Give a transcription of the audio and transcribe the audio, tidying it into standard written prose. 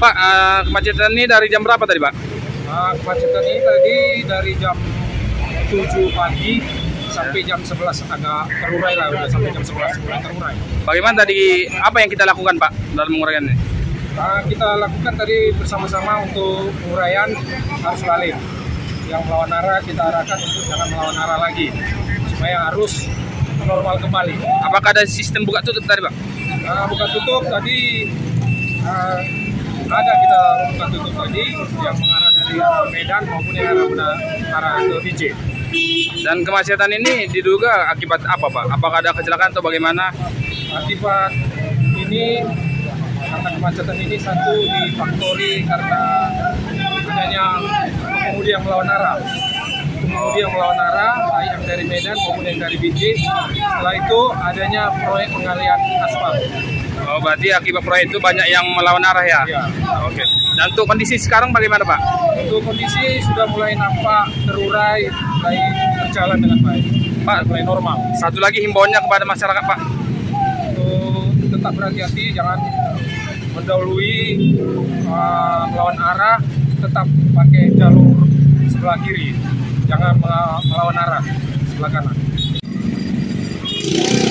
Pak, kemacetan ini dari jam berapa tadi, Pak? Kemacetan ini tadi dari jam 7 pagi sampai jam 11 agak terurai lah, udah sampai jam 11 mulai terurai. Bagaimana tadi, apa yang kita lakukan, Pak, dalam menguraikan ini? Kita lakukan tadi bersama-sama untuk penguraian arus balik. Yang melawan arah kita arahkan untuk jangan melawan arah lagi, supaya arus normal kembali. Apakah ada sistem buka tutup tadi, Pak? Buka tutup tadi ada kita buka tutup tadi yang mengarah dari arah Medan maupun yang arah ke BJ. Dan kemacetan ini diduga akibat apa, Pak? Apakah ada kecelakaan atau bagaimana? Akibat ini, karena kemacetan ini satu difaktori karena adanya pengemudi yang melawan arah. Pengemudi yang melawan arah, baik yang dari Medan maupun yang dari BJ. Setelah itu adanya proyek penggalian aspal. Oh, berarti akibat proyek itu banyak yang melawan arah ya? Ya. Oke. Dan untuk kondisi sekarang bagaimana, Pak? Untuk kondisi sudah mulai nampak terurai, mulai berjalan dengan baik. Pak, mulai normal. Satu lagi himbauannya kepada masyarakat, Pak. Untuk tetap berhati-hati, jangan mendahului melawan arah, tetap pakai jalur sebelah kiri, jangan melawan arah sebelah kanan.